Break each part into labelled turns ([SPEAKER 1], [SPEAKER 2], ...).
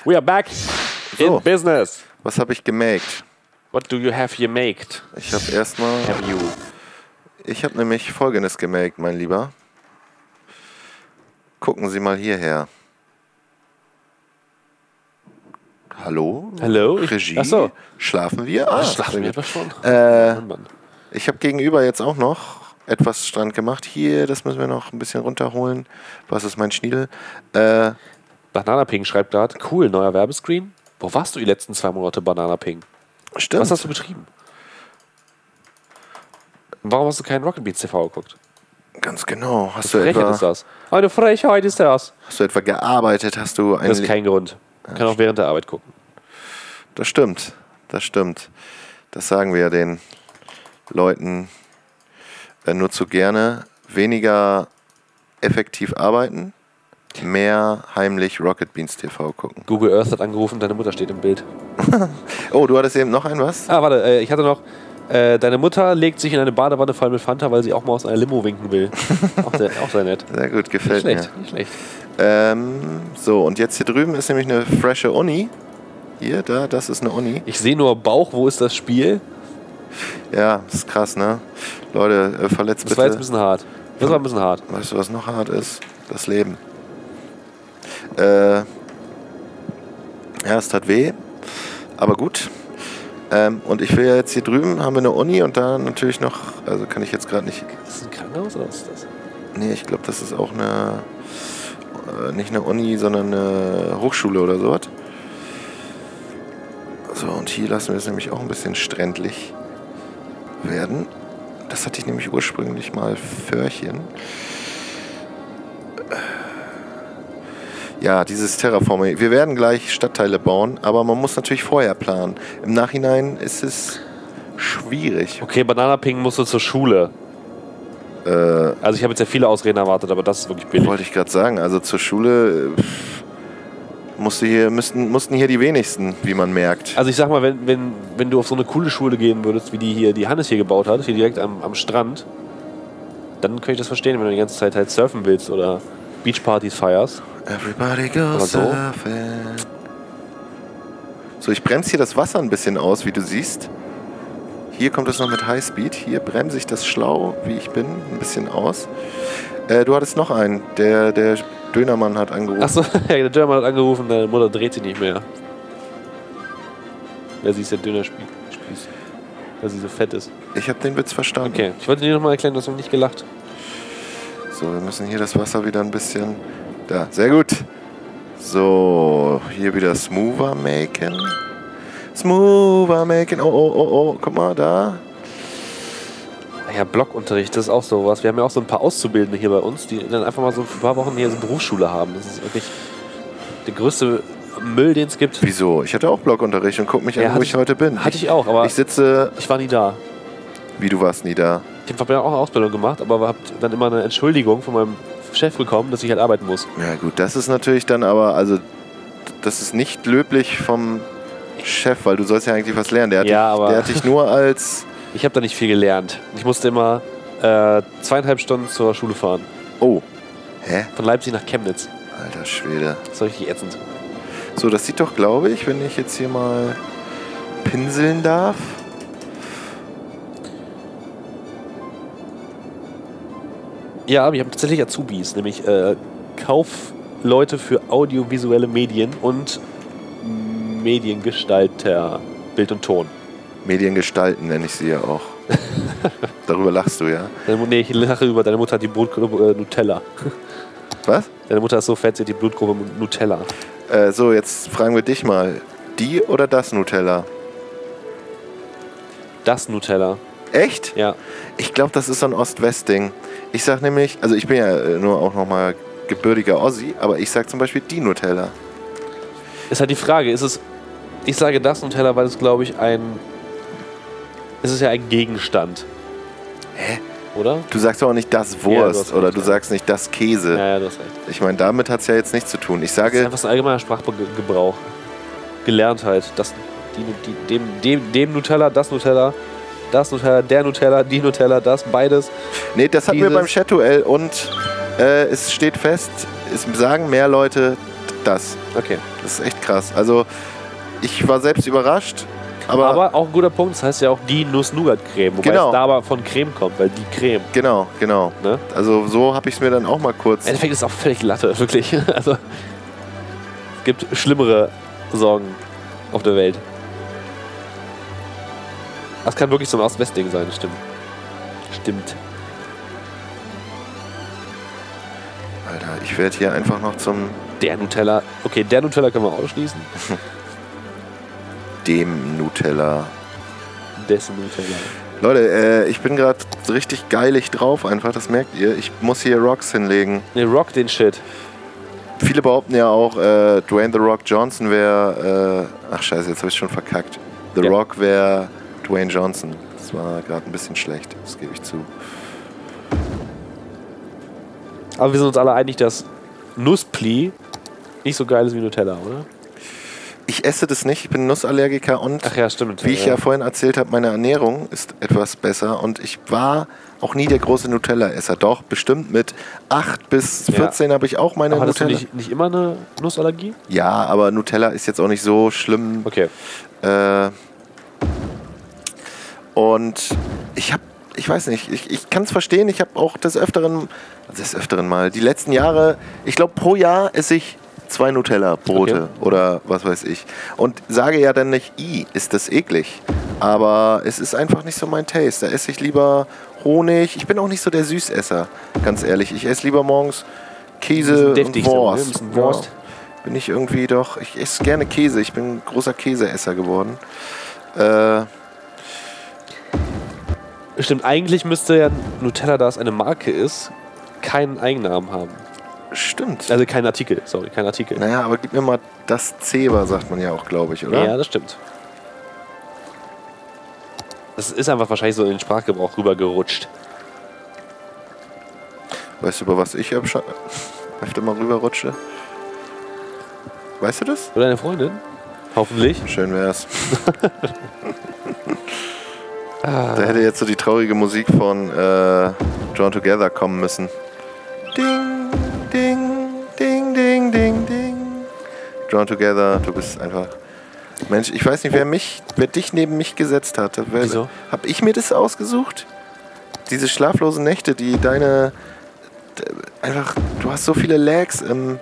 [SPEAKER 1] We are back in business.
[SPEAKER 2] Was habe ich gemaked?
[SPEAKER 1] What do you have you maked?
[SPEAKER 2] Ich habe erstmal... Ich habe nämlich Folgendes gemaked, mein Lieber. Gucken Sie mal hierher. Hallo?
[SPEAKER 1] Hallo?
[SPEAKER 2] Regie?
[SPEAKER 1] Achso.
[SPEAKER 2] Schlafen wir?
[SPEAKER 1] Schlafen wir etwa schon?
[SPEAKER 2] Ich habe gegenüber jetzt auch noch etwas dran gemacht. Hier, das müssen wir noch ein bisschen runterholen. Was ist mein Schniedel?
[SPEAKER 1] Bananaping schreibt gerade, cool, neuer Werbescreen. Wo warst du die letzten 2 Monate, Bananaping?
[SPEAKER 2] Stimmt.
[SPEAKER 1] Was hast du betrieben? Warum hast du keinen Rocket Beans TV geguckt?
[SPEAKER 2] Ganz genau. Hast
[SPEAKER 1] du etwa... ist das. Eine Frechheit ist das.
[SPEAKER 2] Hast du etwa gearbeitet? Hast du
[SPEAKER 1] das ist kein Grund. Man kann auch während der Arbeit gucken.
[SPEAKER 2] Das stimmt. Das stimmt. Das sagen wir ja den Leuten nur zu gerne. Weniger effektiv arbeiten, mehr heimlich Rocket Beans TV gucken.
[SPEAKER 1] Google Earth hat angerufen, deine Mutter steht im Bild.
[SPEAKER 2] Oh, du hattest eben noch ein was?
[SPEAKER 1] Ah, warte, ich hatte noch... deine Mutter legt sich in eine Badewanne voll mit Fanta, weil sie auch mal aus einer Limo winken will. auch sehr nett.
[SPEAKER 2] Sehr gut, gefällt mir.
[SPEAKER 1] Nicht schlecht.
[SPEAKER 2] So, und jetzt hier drüben ist nämlich eine frische Uni. Hier, das ist eine Uni.
[SPEAKER 1] Ich sehe nur Bauch, wo ist das Spiel?
[SPEAKER 2] Ja, das ist krass, ne? Leute, verletzt bitte.
[SPEAKER 1] Das war jetzt ein bisschen hart. Das war ein bisschen hart.
[SPEAKER 2] Weißt du, was noch hart ist? Das Leben. Ja, es tat weh. Aber gut. Und ich will ja jetzt hier drüben, haben wir eine Uni und da natürlich noch, also kann ich jetzt gerade nicht...
[SPEAKER 1] Ist das ein Krankenhaus oder was ist das?
[SPEAKER 2] Nee, ich glaube, das ist auch eine, nicht eine Uni, sondern eine Hochschule oder sowas. So, und hier lassen wir es nämlich auch ein bisschen strändlich werden. Das hatte ich nämlich ursprünglich mal Föhrchen. Ja, dieses Terraforming. Wir werden gleich Stadtteile bauen, aber man muss natürlich vorher planen. Im Nachhinein ist es schwierig.
[SPEAKER 1] Okay, Bananaping musst du zur Schule. Also ich habe jetzt ja viele Ausreden erwartet, aber das ist wirklich billig.
[SPEAKER 2] Wollte ich gerade sagen. Also zur Schule mussten hier die wenigsten, wie man merkt.
[SPEAKER 1] Also ich sag mal, wenn du auf so eine coole Schule gehen würdest, wie die Hannes hier gebaut hat, hier direkt am Strand, dann könnte ich das verstehen, wenn du die ganze Zeit halt surfen willst oder Beachpartys feierst.
[SPEAKER 2] Everybody goes surfing. So, ich bremse hier das Wasser ein bisschen aus, wie du siehst. Hier kommt es noch mit Highspeed. Hier bremse ich das schlau, wie ich bin, ein bisschen aus. Du hattest noch einen. Der Dönermann hat angerufen.
[SPEAKER 1] Achso, der Dönermann hat angerufen, deine Mutter dreht sich nicht mehr. Weil sie ist der Dönerspieß. Weil sie so fett ist.
[SPEAKER 2] Ich habe den Witz verstanden.
[SPEAKER 1] Okay, ich wollte dir nochmal erklären, du hast noch nicht gelacht.
[SPEAKER 2] So, wir müssen hier das Wasser wieder ein bisschen... Da, sehr gut. So, hier wieder smoother maken. Smoother maken. Oh, guck mal, da.
[SPEAKER 1] Ja, Blockunterricht, das ist auch sowas. Wir haben ja auch so ein paar Auszubildende hier bei uns, die dann einfach mal so ein paar Wochen hier so Berufsschule haben. Das ist wirklich der größte Müll, den es gibt.
[SPEAKER 2] Wieso? Ich hatte auch Blockunterricht und guck mich an, wo ich heute bin.
[SPEAKER 1] Hatte ich auch, aber
[SPEAKER 2] ich
[SPEAKER 1] war nie da.
[SPEAKER 2] Wie, du warst nie da?
[SPEAKER 1] Ich habe ja auch eine Ausbildung gemacht, aber habe dann immer eine Entschuldigung von meinem Chef bekommen, dass ich halt arbeiten muss.
[SPEAKER 2] Ja gut, das ist natürlich dann aber, also das ist nicht löblich vom Chef, weil du sollst ja eigentlich was lernen. Der hat dich nur als...
[SPEAKER 1] Ich habe da nicht viel gelernt. Ich musste immer 2,5 Stunden zur Schule fahren.
[SPEAKER 2] Oh. Hä?
[SPEAKER 1] Von Leipzig nach Chemnitz.
[SPEAKER 2] Alter Schwede.
[SPEAKER 1] Das ist richtig ätzend.
[SPEAKER 2] So, das sieht doch, glaube ich, wenn ich jetzt hier mal pinseln darf.
[SPEAKER 1] Ja, wir haben tatsächlich Azubis, nämlich Kaufleute für audiovisuelle Medien und Mediengestalter, Bild und Ton.
[SPEAKER 2] Mediengestalten nenne ich sie ja auch. Darüber lachst du, ja?
[SPEAKER 1] Nee, ich lache über, deine Mutter hat die Blutgruppe Nutella.
[SPEAKER 2] Was?
[SPEAKER 1] Deine Mutter ist so fett, sie hat die Blutgruppe Nutella.
[SPEAKER 2] So, jetzt fragen wir dich mal. Die oder das Nutella?
[SPEAKER 1] Das Nutella.
[SPEAKER 2] Echt?
[SPEAKER 1] Ja.
[SPEAKER 2] Ich glaube, das ist so ein Ost-West-Ding. Ich sag nämlich, also ich bin ja nur auch nochmal gebürtiger Ossi, aber ich sag zum Beispiel die Nutella.
[SPEAKER 1] Ist halt die Frage, ich sage das Nutella, weil es, glaube ich, es ist ja ein Gegenstand.
[SPEAKER 2] Hä?
[SPEAKER 1] Oder?
[SPEAKER 2] Du sagst doch auch nicht das Wurst oder du sagst nicht das Käse.
[SPEAKER 1] Ja, du hast recht.
[SPEAKER 2] Ich meine, damit hat es ja jetzt nichts zu tun. Ich sage...
[SPEAKER 1] Das ist einfach so ein allgemeiner Sprachgebrauch. Gelernt halt. Dem Nutella, das Nutella, der Nutella, die Nutella, das, beides.
[SPEAKER 2] Nee, das hatten wir beim Chat-Duell und es steht fest, es sagen mehr Leute das.
[SPEAKER 1] Okay.
[SPEAKER 2] Das ist echt krass. Also, ich war selbst überrascht. Aber
[SPEAKER 1] auch ein guter Punkt, das heißt ja auch die Nuss-Nougat-Creme, wobei
[SPEAKER 2] genau.
[SPEAKER 1] es da aber von Creme kommt, weil die Creme.
[SPEAKER 2] Genau.
[SPEAKER 1] Ne?
[SPEAKER 2] Also so habe ich es mir dann auch mal kurz...
[SPEAKER 1] Im Endeffekt ist es auch völlig Latte, wirklich. Also, es gibt schlimmere Sorgen auf der Welt. Das kann wirklich so ein Ost-West-Ding sein, stimmt.
[SPEAKER 2] Alter, ich werde hier einfach noch zum...
[SPEAKER 1] Der Nutella. Okay, der Nutella können wir ausschließen.
[SPEAKER 2] Dem Nutella.
[SPEAKER 1] Dessen Nutella.
[SPEAKER 2] Leute, ich bin gerade richtig geilig drauf einfach, das merkt ihr. Ich muss hier Rocks hinlegen.
[SPEAKER 1] Ne, rock den Shit.
[SPEAKER 2] Viele behaupten ja auch, Dwayne The Rock Johnson wäre... ach scheiße, jetzt habe ich schon verkackt. The Rock wäre Dwayne Johnson. Das war gerade ein bisschen schlecht, das gebe ich zu.
[SPEAKER 1] Aber wir sind uns alle einig, dass Nusspli nicht so geil ist wie Nutella, oder?
[SPEAKER 2] Ich esse das nicht, ich bin Nussallergiker und
[SPEAKER 1] ach ja, stimmt,
[SPEAKER 2] wie ich ja vorhin erzählt habe, meine Ernährung ist etwas besser und ich war auch nie der große Nutella-Esser. Doch, bestimmt mit 8 bis 14 habe ich auch meine
[SPEAKER 1] aber
[SPEAKER 2] Nutella.
[SPEAKER 1] Hattest du nicht immer eine Nussallergie?
[SPEAKER 2] Ja, aber Nutella ist jetzt auch nicht so schlimm.
[SPEAKER 1] Okay.
[SPEAKER 2] Und ich weiß nicht, ich kann es verstehen, ich habe auch des Öfteren mal, die letzten Jahre, ich glaube pro Jahr esse ich 2 Nutella-Brote oder was weiß ich. Und sage ja dann nicht, ist das eklig. Aber es ist einfach nicht so mein Taste. Da esse ich lieber Honig. Ich bin auch nicht so der Süßesser, ganz ehrlich. Ich esse lieber morgens Käse und Wurst.
[SPEAKER 1] So, ne? Wurst.
[SPEAKER 2] Ja. Bin ich irgendwie doch, ich esse gerne Käse. Ich bin ein großer Käseesser geworden.
[SPEAKER 1] Stimmt, eigentlich müsste ja Nutella, da es eine Marke ist, keinen Eigennamen haben.
[SPEAKER 2] Stimmt.
[SPEAKER 1] Also kein Artikel.
[SPEAKER 2] Naja, aber gib mir mal das Zebra, sagt man ja auch, glaube ich, oder?
[SPEAKER 1] Ja, das stimmt. Das ist einfach wahrscheinlich so in den Sprachgebrauch rübergerutscht.
[SPEAKER 2] Weißt du, über was ich öfter mal rüberrutsche? Weißt du das?
[SPEAKER 1] Oder deine Freundin? Hoffentlich.
[SPEAKER 2] Schön wär's. Da hätte jetzt so die traurige Musik von Drawn Together kommen müssen. Ding, ding, ding, ding, ding, ding. Drawn Together, du bist einfach... Mensch, ich weiß nicht, wer dich neben mich gesetzt hat.
[SPEAKER 1] Wieso?
[SPEAKER 2] Hab ich mir das ausgesucht? Diese schlaflosen Nächte, die einfach, du hast so viele Lags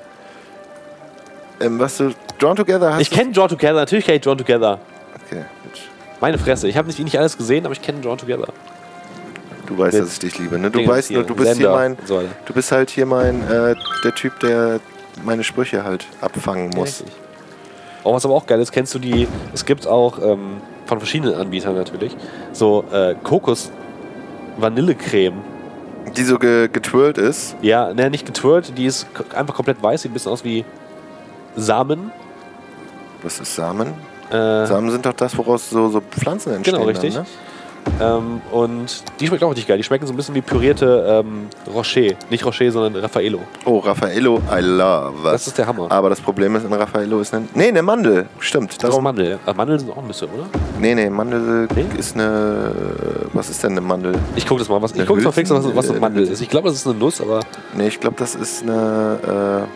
[SPEAKER 2] was du Drawn Together hast.
[SPEAKER 1] Ich kenne Drawn Together, natürlich kenne ich Drawn Together.
[SPEAKER 2] Okay, gut.
[SPEAKER 1] Meine Fresse, ich habe nicht alles gesehen, aber ich kenne Drawn Together.
[SPEAKER 2] Du weißt, dass ich dich liebe, ne? Du weißt nur, du bist halt hier der Typ, der meine Sprüche halt abfangen muss.
[SPEAKER 1] Richtig. Oh, was aber auch geil ist, kennst du es gibt auch von verschiedenen Anbietern natürlich, so Kokos-Vanillecreme.
[SPEAKER 2] Die so getwirlt ist?
[SPEAKER 1] Ja, ne, nicht getwirlt, die ist einfach komplett weiß, sieht ein bisschen aus wie Samen.
[SPEAKER 2] Was ist Samen? Samen sind doch das, woraus so Pflanzen entstehen.
[SPEAKER 1] Genau, richtig.
[SPEAKER 2] Dann, ne?
[SPEAKER 1] Und die schmeckt auch richtig geil. Die schmecken so ein bisschen wie pürierte Rocher. Nicht Rocher, sondern Raffaello.
[SPEAKER 2] Oh, Raffaello, I love.
[SPEAKER 1] Das ist der Hammer.
[SPEAKER 2] Aber das Problem ist, in Raffaello ist eine Mandel. Stimmt.
[SPEAKER 1] Das ist Mandel. Mandeln sind auch ein bisschen, oder?
[SPEAKER 2] Nee, Mandel ist eine... Was ist denn eine Mandel?
[SPEAKER 1] Ich guck das mal. Ich guck mal fix, was eine Mandel ist. Ich glaube, das ist eine Nuss, aber...
[SPEAKER 2] Nee, ich glaube, das ist eine...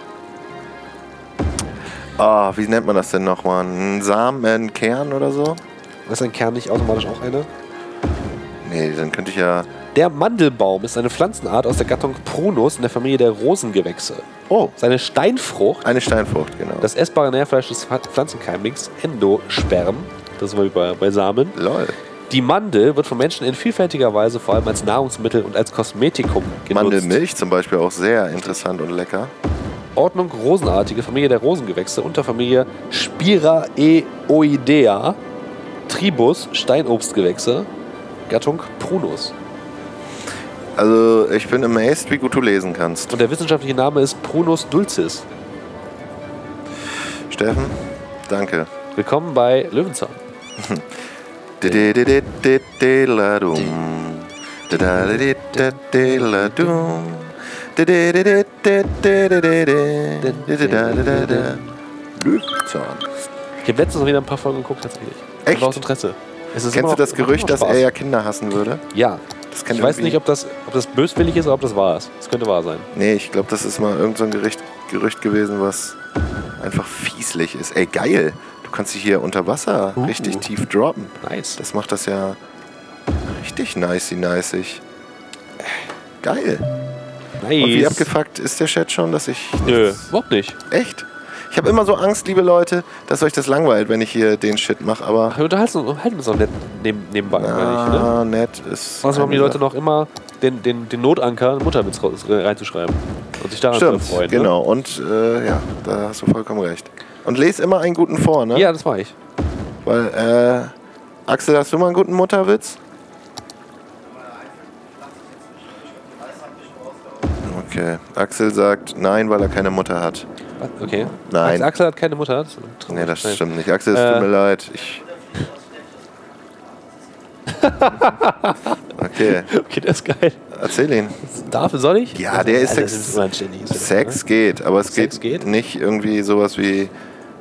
[SPEAKER 2] wie nennt man das denn nochmal? Ein Samen, ein Kern oder so?
[SPEAKER 1] Ist ein Kern nicht automatisch auch eine?
[SPEAKER 2] Nee, dann könnte ich ja...
[SPEAKER 1] Der Mandelbaum ist eine Pflanzenart aus der Gattung Prunus in der Familie der Rosengewächse.
[SPEAKER 2] Oh.
[SPEAKER 1] Seine Steinfrucht.
[SPEAKER 2] Eine Steinfrucht, genau.
[SPEAKER 1] Das essbare Nährfleisch des Pflanzenkeimlings, Endosperm. Das ist mal bei Samen.
[SPEAKER 2] Lol.
[SPEAKER 1] Die Mandel wird von Menschen in vielfältiger Weise vor allem als Nahrungsmittel und als Kosmetikum genutzt.
[SPEAKER 2] Mandelmilch zum Beispiel auch sehr interessant und lecker.
[SPEAKER 1] Ordnung Rosenartige, Familie der Rosengewächse, Unterfamilie Spiraeoidea, Tribus, Steinobstgewächse, Gattung Prunus.
[SPEAKER 2] Also ich bin amazed, wie gut du lesen kannst.
[SPEAKER 1] Und der wissenschaftliche Name ist Prunus dulcis.
[SPEAKER 2] Steffen, danke.
[SPEAKER 1] Willkommen bei Löwenzahn.
[SPEAKER 2] Löwenzahn.
[SPEAKER 1] Ich habe letztens noch wieder ein paar Folgen geguckt, tatsächlich.
[SPEAKER 2] Echt?
[SPEAKER 1] Aus Interesse.
[SPEAKER 2] Kennst du das Gerücht, dass er ja Kinder hassen würde?
[SPEAKER 1] Ja.
[SPEAKER 2] Das
[SPEAKER 1] ich weiß nicht, ob das böswillig ist oder ob das wahr ist. Das könnte wahr sein.
[SPEAKER 2] Nee, ich glaube, das ist mal irgend so ein Gerücht gewesen, was einfach fieslich ist. Ey, geil. Du kannst dich hier unter Wasser richtig tief droppen.
[SPEAKER 1] Nice.
[SPEAKER 2] Das macht das ja richtig nicey. Geil.
[SPEAKER 1] Nice.
[SPEAKER 2] Und wie abgefuckt ist der Chat schon, dass ich...
[SPEAKER 1] Nö, überhaupt nicht.
[SPEAKER 2] Echt? Ich habe immer so Angst, liebe Leute, dass euch das langweilt, wenn ich hier den Shit mache, aber...
[SPEAKER 1] Wir unterhalten uns auch nett nebenbei.
[SPEAKER 2] Ja, nett ist...
[SPEAKER 1] Außerdem haben die Leute noch immer den Notanker, Mutterwitz reinzuschreiben. Und sich daran zu freuen.
[SPEAKER 2] Genau. Ne? Und ja, da hast du vollkommen recht. Und lese immer einen guten vor, ne?
[SPEAKER 1] Ja, das war ich.
[SPEAKER 2] Weil, Axel, hast du mal einen guten Mutterwitz? Okay. Axel sagt nein, weil er keine Mutter hat.
[SPEAKER 1] Okay.
[SPEAKER 2] Nein.
[SPEAKER 1] Axel hat keine Mutter.
[SPEAKER 2] Nee, das stimmt nicht. Axel, es tut mir leid. Okay.
[SPEAKER 1] Okay, das ist geil.
[SPEAKER 2] Erzähl ihn.
[SPEAKER 1] Soll ich?
[SPEAKER 2] Ja, der ist Sex geht, aber es geht nicht irgendwie sowas wie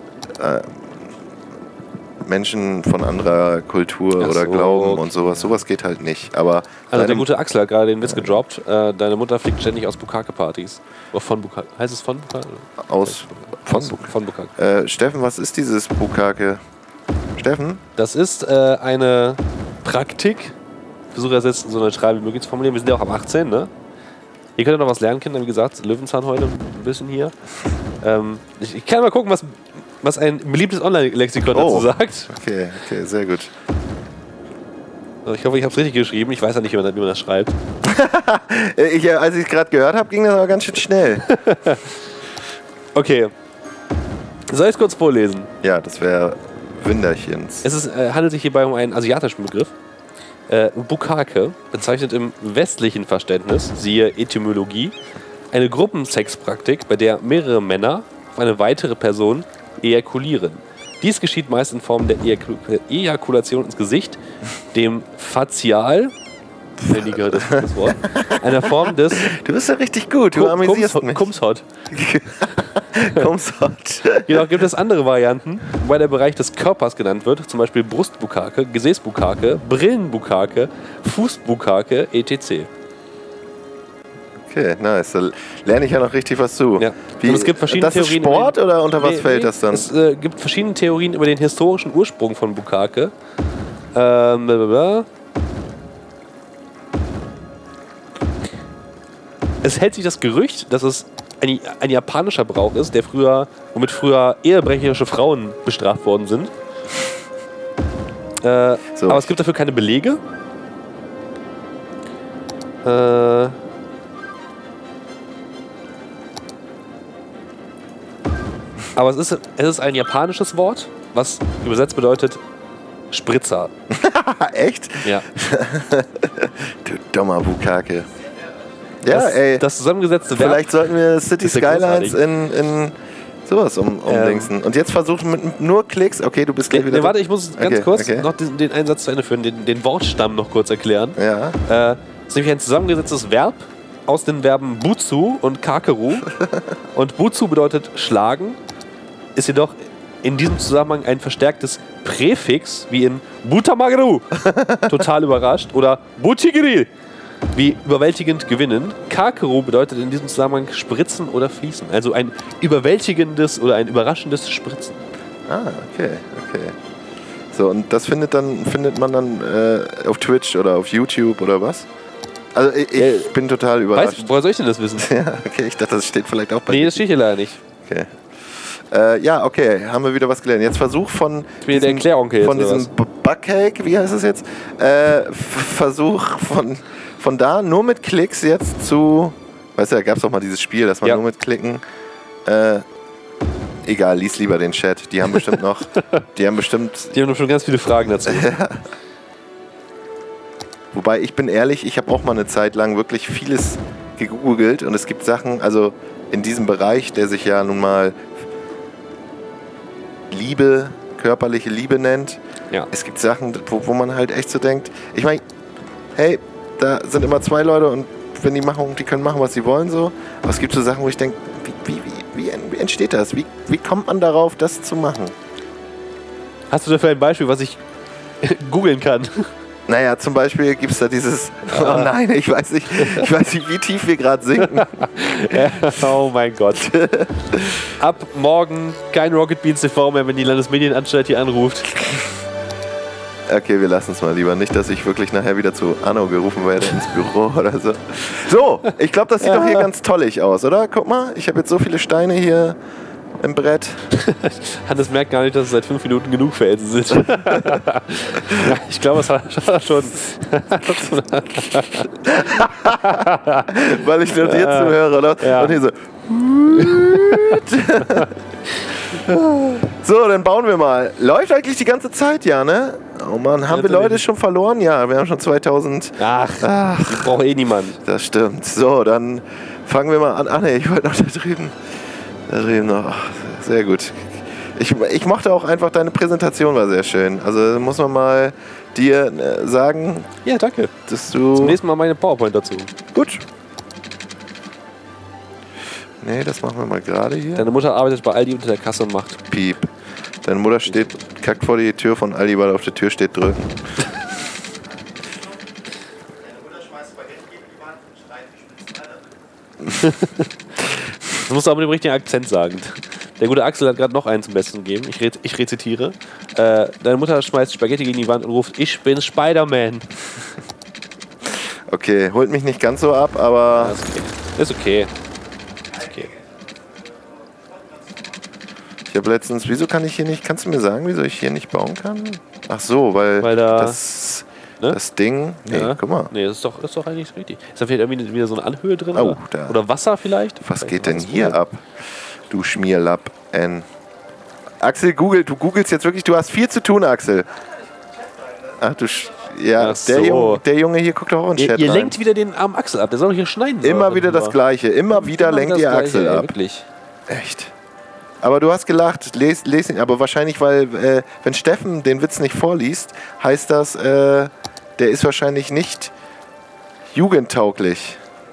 [SPEAKER 2] Menschen von anderer Kultur oder Glauben und sowas. Sowas geht halt nicht. Aber
[SPEAKER 1] also der gute Axel hat gerade den Witz gedroppt. Deine Mutter fliegt ständig aus Bukake-Partys. Oder von Bukake. Heißt es von Bukake?
[SPEAKER 2] Von Bukake. Steffen, was ist dieses Bukake? Steffen?
[SPEAKER 1] Das ist eine Praktik. Ich versuche das jetzt so neutral wie möglich zu formulieren. Wir sind ja auch ab 18, ne? Ihr könnt ja noch was lernen, Kinder. Wie gesagt, Löwenzahn heute ein bisschen hier. Ich kann mal gucken, was ein beliebtes Online-Lexikon dazu sagt.
[SPEAKER 2] Okay, sehr gut.
[SPEAKER 1] Ich hoffe, ich habe es richtig geschrieben. Ich weiß ja nicht, wie man das schreibt.
[SPEAKER 2] Als ich es gerade gehört habe, ging das aber ganz schön schnell.
[SPEAKER 1] Okay. Soll ich es kurz vorlesen?
[SPEAKER 2] Ja, das wäre Wunderchens.
[SPEAKER 1] Es handelt sich hierbei um einen asiatischen Begriff. Bukake bezeichnet im westlichen Verständnis, siehe Etymologie, eine Gruppensexpraktik, bei der mehrere Männer auf eine weitere Person ejakulieren. Dies geschieht meist in Form der Ejakulation ins Gesicht, dem Fazial, nie gehört das Wort, einer Form des...
[SPEAKER 2] Du bist ja richtig gut, du amüsierst mich.
[SPEAKER 1] Kumshot.
[SPEAKER 2] Kumshot.
[SPEAKER 1] Jedoch gibt es andere Varianten, wobei der Bereich des Körpers genannt wird, zum Beispiel Brustbukake, Gesäßbukake, Brillenbukake, Fußbukake, etc.
[SPEAKER 2] Okay, nice. Da lerne ich ja noch richtig was zu.
[SPEAKER 1] Ja. Und es gibt verschiedene Theorien.
[SPEAKER 2] Ist Sport oder unter was fällt das dann?
[SPEAKER 1] Es gibt verschiedene Theorien über den historischen Ursprung von Bukake. Es hält sich das Gerücht, dass es ein japanischer Brauch ist, womit früher ehebrecherische Frauen bestraft worden sind. Aber es gibt dafür keine Belege. Aber es ist ein japanisches Wort, was übersetzt bedeutet Spritzer.
[SPEAKER 2] Echt?
[SPEAKER 1] Ja.
[SPEAKER 2] Du dummer Bukake. Ja,
[SPEAKER 1] das zusammengesetzte Verb.
[SPEAKER 2] Vielleicht sollten wir City Skylines in sowas umdingsen. Und jetzt versuchen mit nur Klicks. Okay, du bist gleich wieder.
[SPEAKER 1] Warte, ich muss ganz kurz noch den Einsatz zu Ende führen, den Wortstamm noch kurz erklären.
[SPEAKER 2] Ja.
[SPEAKER 1] Das ist nämlich ein zusammengesetztes Verb aus den Verben Butsu und Kakeru. Und Butsu bedeutet schlagen, ist jedoch in diesem Zusammenhang ein verstärktes Präfix, wie in Butamagaru, total überrascht, oder Buchigiri, wie überwältigend gewinnen. Kakeru bedeutet in diesem Zusammenhang spritzen oder fließen. Also ein überwältigendes oder ein überraschendes Spritzen.
[SPEAKER 2] Ah, okay. So, und das findet man dann auf Twitch oder auf YouTube oder was? Also ich bin total überrascht.
[SPEAKER 1] Woher soll ich denn das wissen?
[SPEAKER 2] Ja, okay, ich dachte, das steht vielleicht auch bei dir.
[SPEAKER 1] Nee, das steht hier leider nicht.
[SPEAKER 2] Okay. Ja, okay, haben wir wieder was gelernt. Jetzt Versuch von
[SPEAKER 1] diesem
[SPEAKER 2] Bugcake, wie heißt es jetzt? Versuch von da nur mit Klicks jetzt zu... Weißt du, da gab es doch mal dieses Spiel, dass man nur mit Klicken... egal, lies lieber den Chat. Die haben bestimmt noch... Die haben noch schon ganz viele Fragen dazu. Wobei, ich bin ehrlich, ich habe auch mal eine Zeit lang wirklich vieles gegoogelt und es gibt Sachen, also in diesem Bereich, der sich ja nun mal Liebe, körperliche Liebe nennt. Ja. Es gibt Sachen, wo man halt echt so denkt, ich meine, hey, da sind immer zwei Leute und wenn die können machen, was sie wollen, so. Aber es gibt so Sachen, wo ich denke, wie entsteht das? Wie kommt man darauf, das zu machen?
[SPEAKER 1] Hast du dafür ein Beispiel, was ich googeln kann?
[SPEAKER 2] Naja, zum Beispiel gibt es da dieses... Oh nein, ich weiß nicht, wie tief wir gerade sinken.
[SPEAKER 1] Oh mein Gott. Ab morgen kein Rocket Beans TV mehr, wenn die Landesmedienanstalt hier anruft.
[SPEAKER 2] Okay, wir lassen es mal lieber. Nicht, dass ich wirklich nachher wieder zu Anno gerufen werde ins Büro oder so. So, ich glaube, das sieht doch hier ganz tollig aus, oder? Guck mal, ich habe jetzt so viele Steine hier im Brett.
[SPEAKER 1] Hannes merkt gar nicht, dass es seit 5 Minuten genug Felsen sind. Ich glaube, das hat er schon.
[SPEAKER 2] Weil ich nur dir zuhöre, oder?
[SPEAKER 1] Ja.
[SPEAKER 2] Und hier so. So, dann bauen wir mal. Läuft eigentlich die ganze Zeit, ja, ne? Oh Mann, haben wir Leute schon verloren? Ja, wir haben schon 2000.
[SPEAKER 1] Ach. Ich brauche eh niemanden.
[SPEAKER 2] Das stimmt. So, dann fangen wir mal an. Ach nee, ich wollte noch da drüben. Da drüben noch. Ach, sehr gut. Ich mochte auch einfach, deine Präsentation war sehr schön. Also muss man mal dir sagen.
[SPEAKER 1] Ja, danke.
[SPEAKER 2] Dass du.
[SPEAKER 1] Zum nächsten Mal meine PowerPoint dazu.
[SPEAKER 2] Gut. Nee, das machen wir mal gerade hier.
[SPEAKER 1] Deine Mutter arbeitet bei Aldi unter der Kasse und macht
[SPEAKER 2] Piep. Deine Mutter kackt vor die Tür von Aldi, weil auf der Tür steht drücken.
[SPEAKER 3] Deine Mutter schmeißt Spaghetti gegen die Wand und schreit, wie spitzen Alter.
[SPEAKER 1] Das musst du aber mit dem richtigen Akzent sagen. Der gute Axel hat gerade noch einen zum Besten gegeben. Ich rezitiere. Deine Mutter schmeißt Spaghetti gegen die Wand und ruft, ich bin Spider-Man.
[SPEAKER 2] Okay, holt mich nicht ganz so ab, aber...
[SPEAKER 1] Ist okay.
[SPEAKER 2] Ich habe letztens... Wieso kann ich hier nicht... Kannst du mir sagen, wieso ich hier nicht bauen kann? Ach so, weil
[SPEAKER 1] da...
[SPEAKER 2] Das Ding... Nee,
[SPEAKER 1] ja.
[SPEAKER 2] Guck mal.
[SPEAKER 1] Nee, das ist doch eigentlich richtig. Ist da vielleicht irgendwie wieder so eine Anhöhe drin?
[SPEAKER 2] Oh,
[SPEAKER 1] oder Wasser vielleicht?
[SPEAKER 2] Was geht denn hier ab? Du Schmierlapp. Axel, du googelst jetzt wirklich... Du hast viel zu tun, Axel. Ach, ja,
[SPEAKER 1] Ach so.
[SPEAKER 2] der Junge hier guckt doch auch in den Chat
[SPEAKER 1] Ihr
[SPEAKER 2] rein.
[SPEAKER 1] lenkt wieder den armen Axel ab. Der soll doch hier schneiden.
[SPEAKER 2] Immer wieder das Gleiche. Immer wieder lenkt ihr Axel ab.
[SPEAKER 1] Wirklich.
[SPEAKER 2] Echt. Aber du hast gelacht, les ihn. Aber wahrscheinlich, weil, wenn Steffen den Witz nicht vorliest, heißt das, der ist wahrscheinlich nicht jugendtauglich.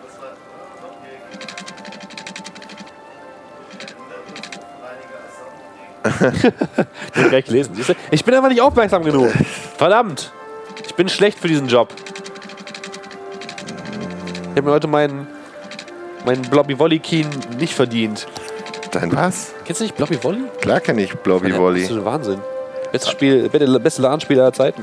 [SPEAKER 1] Ich will gleich lesen. Siehst du? Ich bin einfach nicht aufmerksam genug. Verdammt. Ich bin schlecht für diesen Job. Ich habe mir heute meinen Blobby Volley Keen nicht verdient.
[SPEAKER 2] Dein was?
[SPEAKER 1] Kennst du nicht Blobby Volley?
[SPEAKER 2] Klar kenne ich Blobby Volley.
[SPEAKER 1] Das ist ein Wahnsinn. Beste LAN-Spieler aller Zeiten.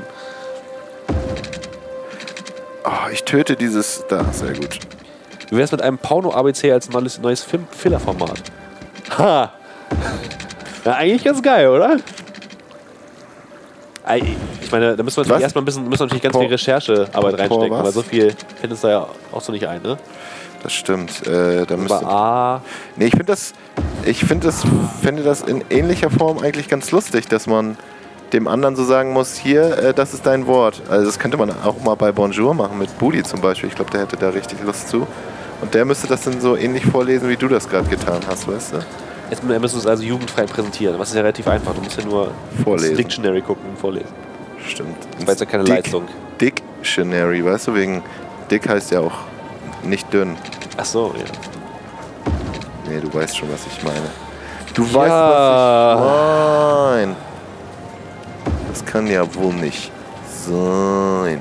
[SPEAKER 2] Oh, ich töte dieses... Da, sehr gut.
[SPEAKER 1] Wie wär's mit einem Porno-ABC als neues Filler-Format? Ha! Ja, eigentlich ganz geil, oder? Ich meine, da müssen wir erstmal natürlich ganz viel Recherchearbeit reinstecken, aber so viel fällt uns da ja auch so nicht ein, ne?
[SPEAKER 2] Das stimmt. Da müsste... Nee, ich finde das in ähnlicher Form eigentlich ganz lustig, dass man dem anderen so sagen muss, hier, das ist dein Wort. Also das könnte man auch mal bei Bonjour machen, mit Budi zum Beispiel. Ich glaube, der hätte da richtig Lust zu. Und der müsste das dann so ähnlich vorlesen, wie du das gerade getan hast, weißt du?
[SPEAKER 1] Jetzt müssen wir es also jugendfrei präsentieren. Was ist ja relativ einfach. Du musst ja nur
[SPEAKER 2] vorlesen.
[SPEAKER 1] Das Dictionary gucken und vorlesen.
[SPEAKER 2] Stimmt.
[SPEAKER 1] Das war jetzt ja keine Leistung.
[SPEAKER 2] Dictionary, weißt du, wegen dick heißt ja auch nicht dünn.
[SPEAKER 1] Ach so, ja.
[SPEAKER 2] Nee, du weißt schon, was ich meine. Du weißt, was ich meine. Das kann ja wohl nicht sein.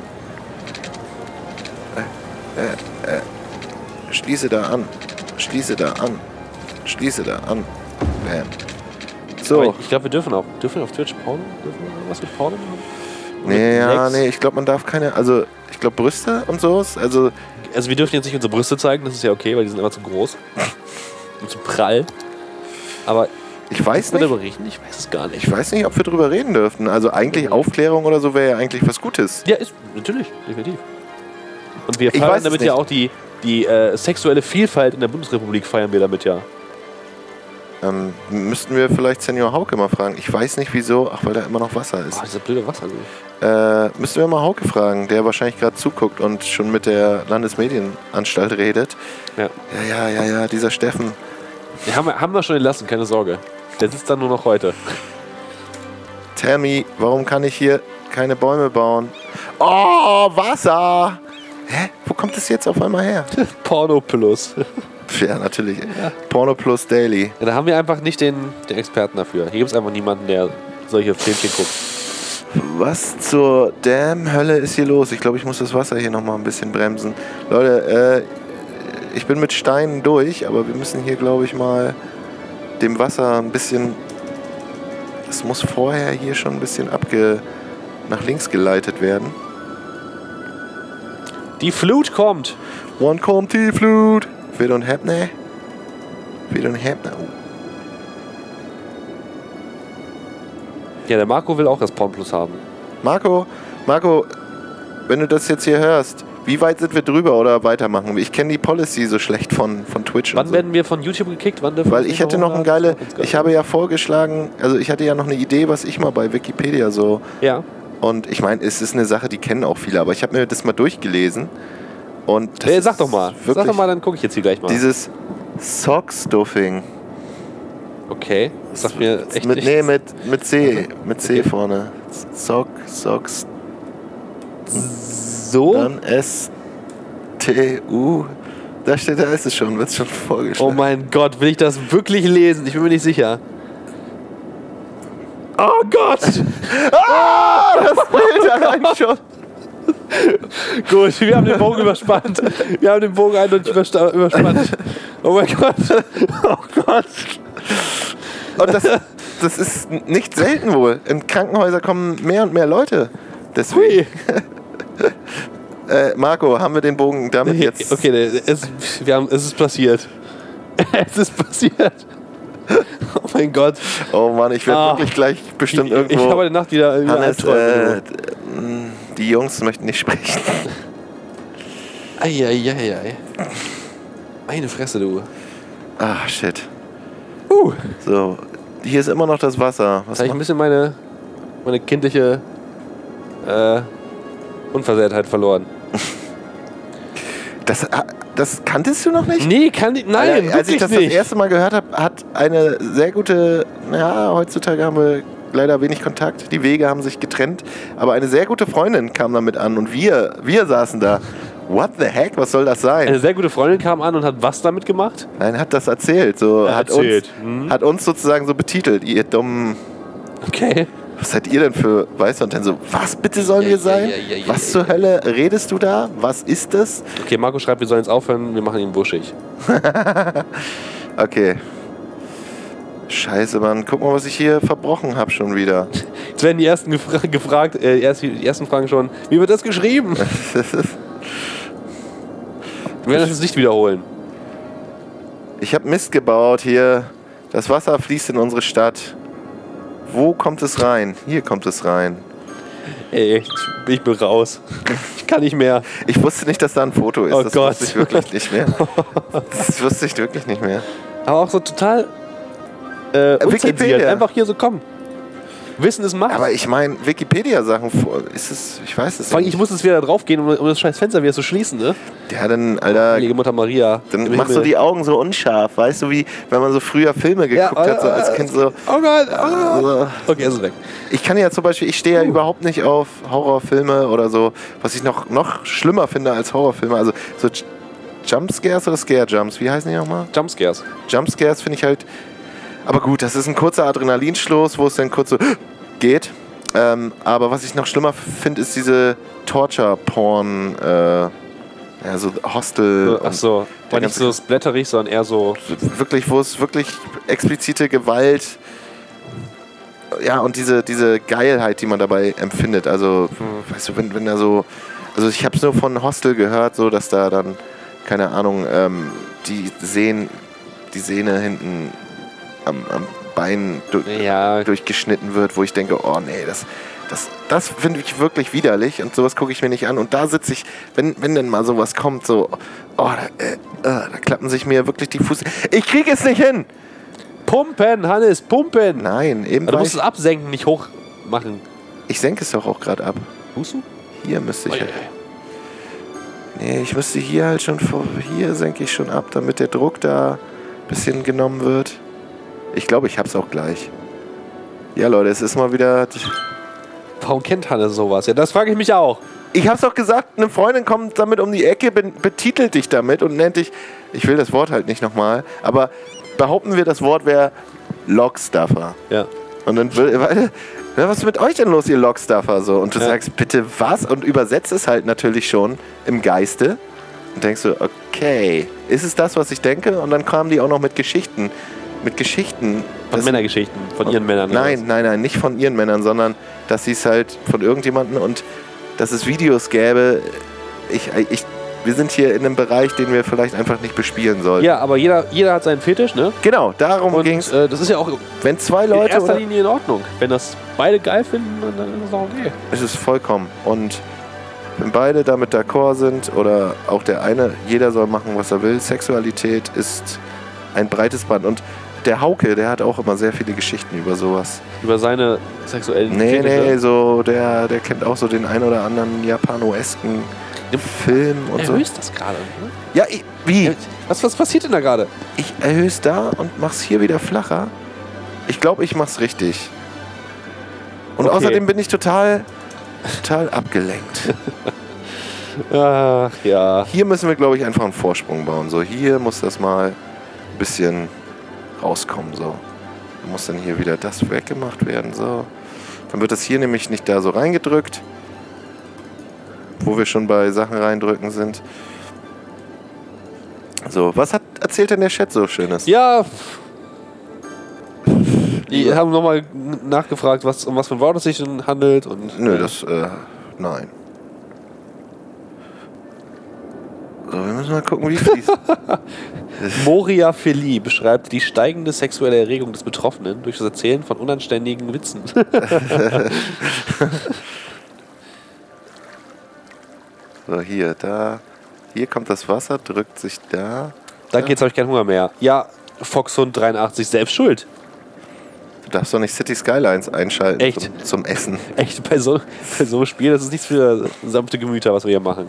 [SPEAKER 2] Schließe da an. Schließe da an. Schließe da an. Bam. So.
[SPEAKER 1] Aber ich glaube, wir dürfen auf Twitch Porno? Dürfen wir was mit Porno machen?
[SPEAKER 2] Nee, ich glaube, man darf keine... Also, ich glaube, Brüste und so. Also,
[SPEAKER 1] wir dürfen jetzt nicht unsere Brüste zeigen, das ist ja okay, weil die sind immer zu groß. Und zu prall. Aber...
[SPEAKER 2] Ich weiß nicht.
[SPEAKER 1] Darüber reden? Ich weiß es gar nicht.
[SPEAKER 2] Ich weiß nicht, ob wir darüber reden dürften. Also eigentlich Aufklärung oder so wäre ja eigentlich was Gutes.
[SPEAKER 1] Ja, ist natürlich, definitiv. Und wir feiern damit ja auch die sexuelle Vielfalt in der Bundesrepublik feiern wir damit ja.
[SPEAKER 2] Müssten wir vielleicht Senior Hauke mal fragen. Ich weiß nicht wieso, weil da immer noch Wasser ist.
[SPEAKER 1] Oh, dieser blöde Wasser.
[SPEAKER 2] Müssten wir mal Hauke fragen, der wahrscheinlich gerade zuguckt und schon mit der Landesmedienanstalt redet. Ja, dieser Steffen.
[SPEAKER 1] Ja, haben wir schon entlassen, keine Sorge. Der sitzt dann nur noch heute.
[SPEAKER 2] Tell me, warum kann ich hier keine Bäume bauen? Oh, Wasser! Hä? Wo kommt das jetzt auf einmal her?
[SPEAKER 1] Porno Plus.
[SPEAKER 2] Ja, natürlich. Ja. Porno Plus Daily.
[SPEAKER 1] Ja, da haben wir einfach nicht den Experten dafür. Hier gibt es einfach niemanden, der solche Filmchen guckt.
[SPEAKER 2] Was zur Damn-Hölle ist hier los? Ich glaube, ich muss das Wasser hier nochmal ein bisschen bremsen. Leute, ich bin mit Steinen durch, aber wir müssen hier, glaube ich, mal dem Wasser ein bisschen... Es muss vorher hier schon ein bisschen nach links geleitet werden.
[SPEAKER 1] Die Flut kommt.
[SPEAKER 2] Wann kommt die Flut? We don't have ne? We don't have ne? Oh.
[SPEAKER 1] Ja, der Marco will auch das Porn Plus haben.
[SPEAKER 2] Marco, wenn du das jetzt hier hörst, wie weit sind wir drüber oder weitermachen? Ich kenne die Policy so schlecht von Twitch.
[SPEAKER 1] Wann
[SPEAKER 2] und so.
[SPEAKER 1] werden wir von YouTube gekickt? Wann
[SPEAKER 2] Weil ich hätte noch ich habe ja vorgeschlagen, also ich hatte ja noch eine Idee, was ich mal bei Wikipedia so...
[SPEAKER 1] Ja.
[SPEAKER 2] Und ich meine, es ist eine Sache, die kennen auch viele, aber ich habe mir das mal durchgelesen. Und das
[SPEAKER 1] Sag doch mal, dann gucke ich jetzt hier gleich mal.
[SPEAKER 2] Dieses Sock-Stuffing.
[SPEAKER 1] Okay, das sagt mir echt
[SPEAKER 2] mit,
[SPEAKER 1] nicht.
[SPEAKER 2] Nee, mit C, mit C okay. Vorne. Socks.
[SPEAKER 1] So?
[SPEAKER 2] Dann S-T-U. Da ist es schon, wird es schon vorgeschlagen.
[SPEAKER 1] Oh mein Gott, will ich das wirklich lesen? Ich bin mir nicht sicher. Oh Gott!
[SPEAKER 2] Das Bild allein schon.
[SPEAKER 1] Gut, wir haben den Bogen überspannt. Wir haben den Bogen eindeutig überspannt. Oh mein Gott. Oh Gott.
[SPEAKER 2] Und das ist nicht selten wohl. In Krankenhäuser kommen mehr und mehr Leute. Deswegen. Marco, haben wir den Bogen damit jetzt...
[SPEAKER 1] Okay, es ist passiert. Es ist passiert. Oh mein Gott.
[SPEAKER 2] Oh Mann, ich werde wirklich gleich bestimmt irgendwo...
[SPEAKER 1] Ich habe heute Nacht wieder
[SPEAKER 2] Hannes, die Jungs möchten nicht sprechen.
[SPEAKER 1] Eieieiei. Meine Fresse, du.
[SPEAKER 2] Ah, shit. So, hier ist immer noch das Wasser.
[SPEAKER 1] Was habe ich ein bisschen meine kindliche Unversehrtheit verloren.
[SPEAKER 2] Das kanntest du noch nicht?
[SPEAKER 1] Nee, nein,
[SPEAKER 2] als ich das
[SPEAKER 1] nicht.
[SPEAKER 2] Das erste Mal gehört habe, hat eine sehr gute, heutzutage haben wir leider wenig Kontakt, die Wege haben sich getrennt, aber eine sehr gute Freundin kam damit an und wir saßen da. What the heck, was soll das sein?
[SPEAKER 1] Eine sehr gute Freundin kam an und hat was damit gemacht?
[SPEAKER 2] Nein, hat das erzählt. Hat uns sozusagen so betitelt, ihr dummen...
[SPEAKER 1] Okay.
[SPEAKER 2] Was seid ihr denn für, weißt du, und dann so, was bitte sollen wir sein? Was zur Hölle redest du da? Was ist das?
[SPEAKER 1] Okay, Marco schreibt, wir sollen jetzt aufhören, wir machen ihn wuschig.
[SPEAKER 2] Okay. Scheiße, Mann. Guck mal, was ich hier verbrochen habe schon wieder.
[SPEAKER 1] Jetzt werden die ersten gefragt, die ersten Fragen schon, wie wird das geschrieben? Wir werden das jetzt nicht wiederholen.
[SPEAKER 2] Ich habe Mist gebaut hier. Das Wasser fließt in unsere Stadt. Wo kommt es rein? Hier kommt es rein.
[SPEAKER 1] Ey, ich bin raus. Ich kann nicht mehr.
[SPEAKER 2] Ich wusste nicht, dass da ein Foto ist.
[SPEAKER 1] Oh
[SPEAKER 2] das
[SPEAKER 1] Gott.
[SPEAKER 2] Wusste ich wirklich nicht mehr. Das wusste ich wirklich nicht mehr.
[SPEAKER 1] Aber auch so total unzensiert. Einfach hier so, komm. Wissen ist Macht.
[SPEAKER 2] Aber ich meine, Wikipedia-Sachen, ich weiß es
[SPEAKER 1] nicht. Ich muss jetzt wieder da drauf gehen, um das scheiß Fenster wieder zu schließen, ne?
[SPEAKER 2] Ja, dann, Alter...
[SPEAKER 1] Heilige Mutter Maria.
[SPEAKER 2] Dann machst du die Augen so unscharf, weißt du, wie wenn man so früher Filme geguckt hat, so als Kind so...
[SPEAKER 1] Oh Gott, okay, ist es weg.
[SPEAKER 2] Ich kann ja zum Beispiel, ich stehe ja überhaupt nicht auf Horrorfilme oder so, was ich noch schlimmer finde als Horrorfilme, also so Jumpscares oder Scare-Jumps, wie heißen die nochmal?
[SPEAKER 1] Jumpscares.
[SPEAKER 2] Jumpscares finde ich halt... Aber gut, das ist ein kurzer Adrenalinstoß, wo es dann kurz so geht. Aber was ich noch schlimmer finde, ist diese Torture-Porn, so Hostel.
[SPEAKER 1] Ach so, war nicht so splatterig, sondern eher so...
[SPEAKER 2] Wirklich, wo es wirklich explizite Gewalt... Ja, und diese Geilheit, die man dabei empfindet. Also, weißt du, wenn da so... Also ich habe es nur von Hostel gehört, so dass da dann, keine Ahnung, die Sehne hinten am Bein durchgeschnitten wird, wo ich denke, oh nee, das finde ich wirklich widerlich und sowas gucke ich mir nicht an. Und da sitze ich, wenn denn mal sowas kommt, so, da klappen sich mir wirklich die Fuß. Ich kriege es nicht hin!
[SPEAKER 1] Pumpen, Hannes, pumpen!
[SPEAKER 2] Nein, eben.
[SPEAKER 1] Du musst es absenken, nicht hoch machen.
[SPEAKER 2] Ich senke es doch auch gerade ab.
[SPEAKER 1] Tust du?
[SPEAKER 2] Hier müsste ich. Nee, ich müsste hier halt schon hier senke ich schon ab, damit der Druck da ein bisschen genommen wird. Ich glaube, ich hab's auch gleich. Ja, Leute, es ist mal wieder...
[SPEAKER 1] Warum kennt Hannes sowas? Ja, das frage ich mich auch.
[SPEAKER 2] Ich hab's doch gesagt, eine Freundin kommt damit um die Ecke, betitelt dich damit und nennt dich... Ich will das Wort halt nicht nochmal, aber behaupten wir, das Wort wäre Logstuffer.
[SPEAKER 1] Ja.
[SPEAKER 2] Und dann Ja, was ist mit euch denn los, ihr Logstuffer? So. Und du sagst, bitte was? Und übersetzt es halt natürlich schon im Geiste. Und denkst du, okay, ist es das, was ich denke? Und dann kamen die auch noch mit Geschichten. Mit Geschichten.
[SPEAKER 1] Von Männergeschichten, von ihren Männern.
[SPEAKER 2] Nein, nicht von ihren Männern, sondern dass sie es halt von irgendjemandem und dass es Videos gäbe. Wir sind hier in einem Bereich, den wir vielleicht einfach nicht bespielen sollten.
[SPEAKER 1] Ja, aber jeder hat seinen Fetisch, ne?
[SPEAKER 2] Genau, darum ging es.
[SPEAKER 1] Das ist ja auch
[SPEAKER 2] wenn zwei Leute
[SPEAKER 1] in erster Linie in Ordnung. Wenn das beide geil finden, dann ist es auch okay.
[SPEAKER 2] Es ist vollkommen. Und wenn beide damit d'accord sind oder auch der eine, jeder soll machen, was er will. Sexualität ist ein breites Band. Und der Hauke, der hat auch immer sehr viele Geschichten über sowas.
[SPEAKER 1] Über seine sexuellen
[SPEAKER 2] Nee, so, der kennt auch so den ein oder anderen japanoesken Film und so.
[SPEAKER 1] Erhöhst das gerade? Ne?
[SPEAKER 2] Ja, wie?
[SPEAKER 1] Was passiert denn da gerade?
[SPEAKER 2] Ich erhöhe es da und mach's hier wieder flacher. Ich glaube, ich mach's richtig. Und
[SPEAKER 1] Okay.
[SPEAKER 2] außerdem bin ich total abgelenkt.
[SPEAKER 1] Ach ja.
[SPEAKER 2] Hier müssen wir, glaube ich, einfach einen Vorsprung bauen. So, hier muss das mal ein bisschen rauskommen. So. Da muss dann hier wieder das weggemacht werden. So. Dann wird das hier nämlich nicht da so reingedrückt, wo wir schon bei Sachen reindrücken sind. So, was erzählt denn der Chat so Schönes?
[SPEAKER 1] Ja. Die haben nochmal nachgefragt, um was für ein Wort es sich denn handelt. Und,
[SPEAKER 2] Nö, nein. So, wir müssen mal gucken, wie fließt.
[SPEAKER 1] Moria Feli beschreibt die steigende sexuelle Erregung des Betroffenen durch das Erzählen von unanständigen Witzen.
[SPEAKER 2] So, hier kommt das Wasser, drückt sich da.
[SPEAKER 1] Danke, jetzt habe ich keinen Hunger mehr. Ja, Foxhund 83, selbst schuld.
[SPEAKER 2] Du darfst doch nicht City Skylines einschalten.
[SPEAKER 1] Echt?
[SPEAKER 2] Zum Essen.
[SPEAKER 1] Echt, bei so einem Spiel, das ist nichts für sanfte Gemüter, was wir hier machen.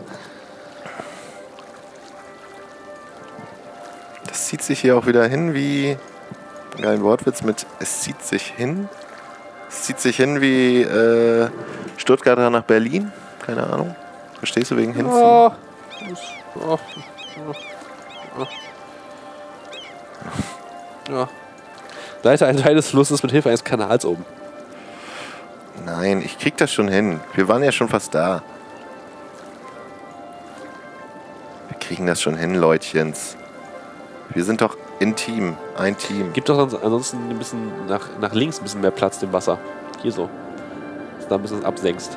[SPEAKER 2] Das zieht sich hier auch wieder hin wie... Ein Wortwitz mit es zieht sich hin. Es zieht sich hin wie Stuttgarter nach Berlin. Keine Ahnung. Verstehst du wegen Hinziehen?
[SPEAKER 1] Ja. Leite einen Teil des Flusses mit Hilfe eines Kanals oben.
[SPEAKER 2] Nein, ich krieg das schon hin. Wir waren ja schon fast da. Wir kriegen das schon hin, Leutchens. Wir sind doch ein Team. Ein Team.
[SPEAKER 1] Gibt doch ansonsten ein bisschen nach links ein bisschen mehr Platz dem Wasser. Hier so. Dass du da ein bisschen absenkst.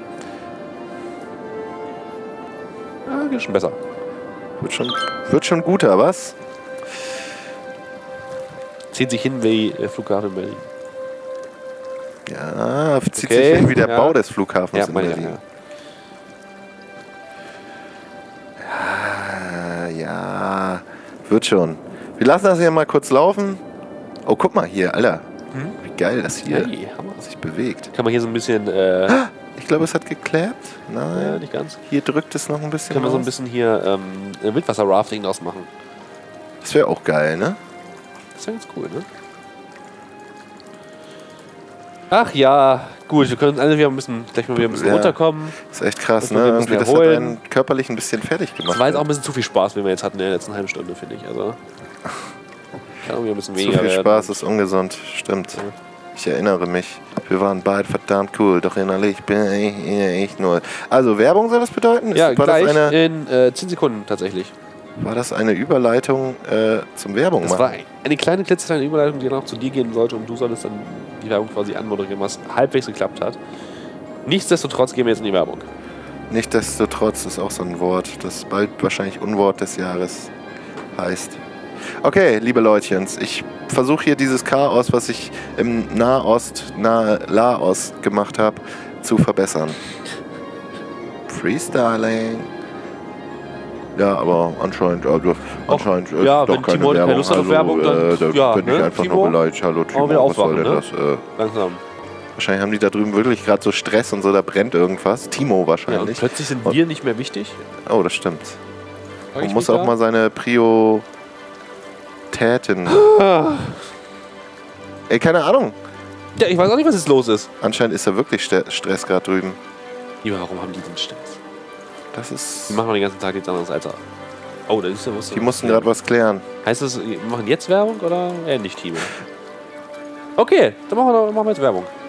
[SPEAKER 1] Ja, geht schon besser.
[SPEAKER 2] Wird schon guter, was?
[SPEAKER 1] Zieht sich hin wie der Flughafen in Berlin.
[SPEAKER 2] Ja, zieht
[SPEAKER 1] Okay,
[SPEAKER 2] sich hin wie der
[SPEAKER 1] ja.
[SPEAKER 2] Bau des Flughafens in
[SPEAKER 1] meine
[SPEAKER 2] Berlin. Ja, wird schon. Wir lassen das hier mal kurz laufen. Oh, guck mal hier, Alter. Wie geil das hier
[SPEAKER 1] Hey, Hammer.
[SPEAKER 2] sich bewegt.
[SPEAKER 1] Kann man hier so ein bisschen...
[SPEAKER 2] Ich glaube, es hat geklappt. Nein,
[SPEAKER 1] ja, nicht ganz.
[SPEAKER 2] hier drückt es noch ein bisschen
[SPEAKER 1] Können wir so ein
[SPEAKER 2] raus.
[SPEAKER 1] bisschen hier Wildwasser-Rafting draus machen.
[SPEAKER 2] Das wäre auch geil, ne?
[SPEAKER 1] Das wäre ganz cool, ne? Ach ja, gut, wir können alle wieder gleich mal wieder ein bisschen
[SPEAKER 2] Ja.
[SPEAKER 1] runterkommen.
[SPEAKER 2] Das ist echt krass,
[SPEAKER 1] Muss man
[SPEAKER 2] ne?
[SPEAKER 1] ein bisschen
[SPEAKER 2] Irgendwie, das hat
[SPEAKER 1] erholen.
[SPEAKER 2] einen körperlich ein bisschen fertig gemacht.
[SPEAKER 1] Das war jetzt auch ein bisschen zu viel Spaß, wie wir jetzt hatten in der letzten halben Stunde, finde ich. Also kann irgendwie ein bisschen
[SPEAKER 2] Zu
[SPEAKER 1] weniger
[SPEAKER 2] viel
[SPEAKER 1] werden.
[SPEAKER 2] Spaß ist ungesund, stimmt. Ich erinnere mich. Wir waren beide verdammt cool, doch innerlich bin ich nur... Also, Werbung soll das bedeuten?
[SPEAKER 1] Ja,
[SPEAKER 2] War
[SPEAKER 1] gleich
[SPEAKER 2] das
[SPEAKER 1] in 10 Sekunden tatsächlich.
[SPEAKER 2] war das eine Überleitung zum Werbung
[SPEAKER 1] Das
[SPEAKER 2] machen?
[SPEAKER 1] war eine kleine klitzekleine Überleitung, die dann auch zu dir gehen sollte und du solltest dann die Werbung quasi anmoderieren, was halbwegs geklappt hat. Nichtsdestotrotz gehen wir jetzt in die Werbung.
[SPEAKER 2] Nichtsdestotrotz ist auch so ein Wort, das bald wahrscheinlich Unwort des Jahres heißt. Okay, liebe Leutchens, ich versuche hier dieses Chaos, was ich im Laos gemacht habe, zu verbessern. Freestyling. Ja, aber anscheinend ist
[SPEAKER 1] ja,
[SPEAKER 2] doch
[SPEAKER 1] wenn
[SPEAKER 2] keine
[SPEAKER 1] Timo keine
[SPEAKER 2] Werbung.
[SPEAKER 1] Lust hat auf Werbung, dann
[SPEAKER 2] da
[SPEAKER 1] ja,
[SPEAKER 2] bin ich
[SPEAKER 1] ne,
[SPEAKER 2] einfach
[SPEAKER 1] Timo?
[SPEAKER 2] nur beleidigt. Hallo Timo,
[SPEAKER 1] wieder
[SPEAKER 2] was soll
[SPEAKER 1] aufwachen,
[SPEAKER 2] denn
[SPEAKER 1] ne?
[SPEAKER 2] das?
[SPEAKER 1] Langsam.
[SPEAKER 2] Wahrscheinlich haben die da drüben wirklich gerade so Stress und so, da brennt irgendwas. Timo
[SPEAKER 1] Ja, und
[SPEAKER 2] wahrscheinlich.
[SPEAKER 1] plötzlich sind wir nicht mehr wichtig.
[SPEAKER 2] Oh, das stimmt.
[SPEAKER 1] Frag
[SPEAKER 2] Man
[SPEAKER 1] ich
[SPEAKER 2] muss
[SPEAKER 1] mich
[SPEAKER 2] auch
[SPEAKER 1] da.
[SPEAKER 2] mal seine Prioritäten... Ey, keine Ahnung.
[SPEAKER 1] Ja, ich weiß auch nicht, was jetzt los ist.
[SPEAKER 2] Anscheinend ist da wirklich Stress gerade drüben.
[SPEAKER 1] Ja, warum haben die den Stress?
[SPEAKER 2] Das ist...
[SPEAKER 1] Die machen wir den ganzen Tag nichts anderes als... Oh, da ist ja was.
[SPEAKER 2] Die mussten gerade was klären.
[SPEAKER 1] Heißt das, wir machen jetzt Werbung oder nicht, Timo? Okay, dann machen wir jetzt Werbung.